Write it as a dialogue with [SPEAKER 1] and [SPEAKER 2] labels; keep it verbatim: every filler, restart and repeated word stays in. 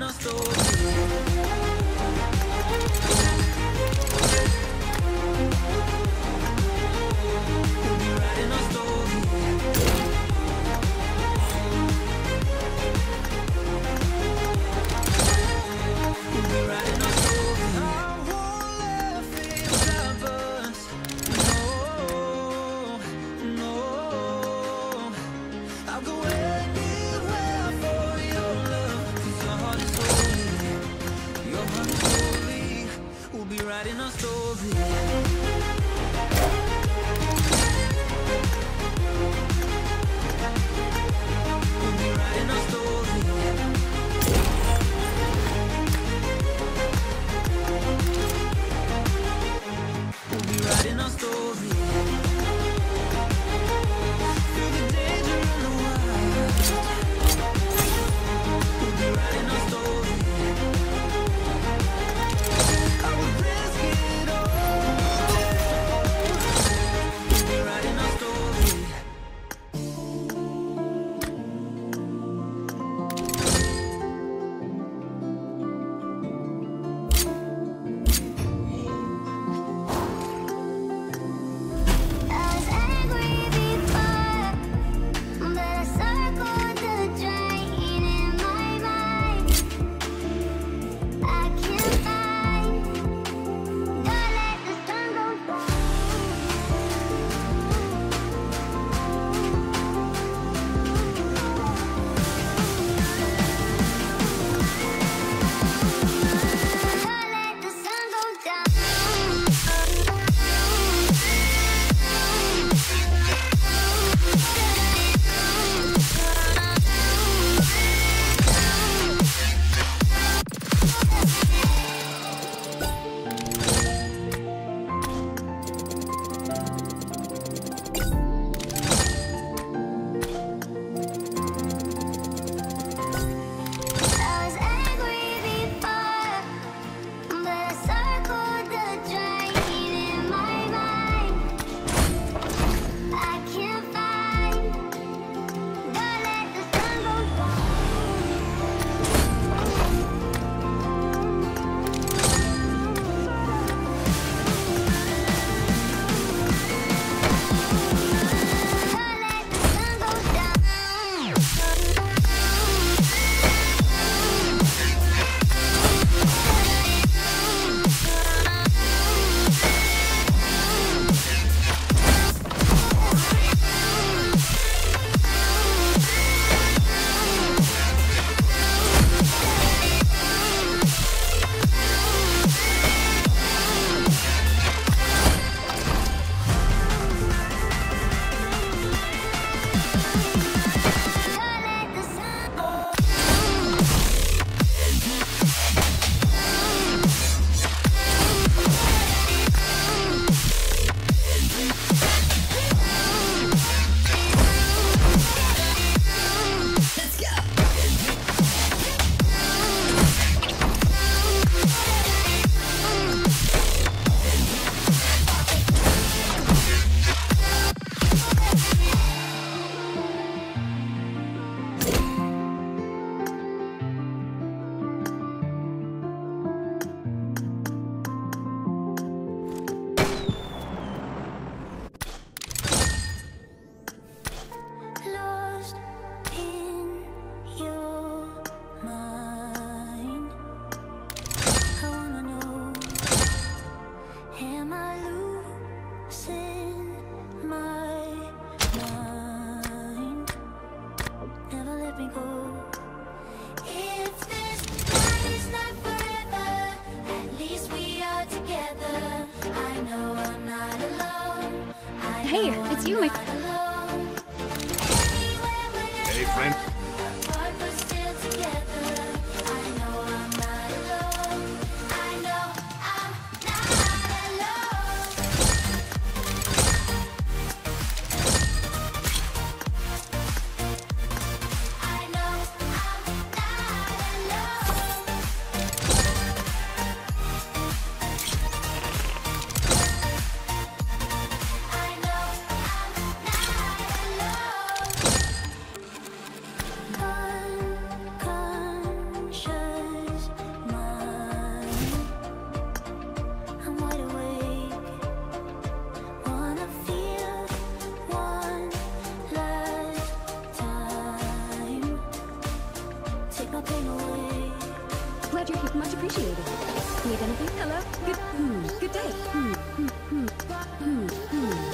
[SPEAKER 1] our story. We'll be writing our story. We'll be writing our story. I won't let fear stop us. No, no. I'll go anywhere for your love. 'Cause your heart is holy. Your heart is holy. We'll be writing our story. We'll be writing our story. We'll be writing our story. Through the danger and the wild. We'll be writing our story. I would risk it all. We'll be writing our story.
[SPEAKER 2] I was angry before, but I circled the drain in my mind. I can't find. Don't let the sun go down. Don't let the sun go down. I was angry before, but I circled the drain in my mind. I can't find. Don't let the sun go Don't let the sun go down. Don't let the sun go. Lost in your mind. I wanna know, am I losing my mind? Never let me go. If this night is not forever, at least we are together. I know I'm not alone. I
[SPEAKER 3] Hey,
[SPEAKER 2] know
[SPEAKER 3] it's
[SPEAKER 2] I'm
[SPEAKER 3] you, my
[SPEAKER 2] not alone. Anywhere, whenever
[SPEAKER 4] Hey, friend.
[SPEAKER 2] apart, but still together. I know I'm not alone. I know I'm not alone. I know I'm not alone. I know I'm not alone. pain away.
[SPEAKER 3] Glad you're here. Much appreciated. Need anything? Hello? Good, hmm, good day. Hmm, hmm, hmm, hmm, hmm.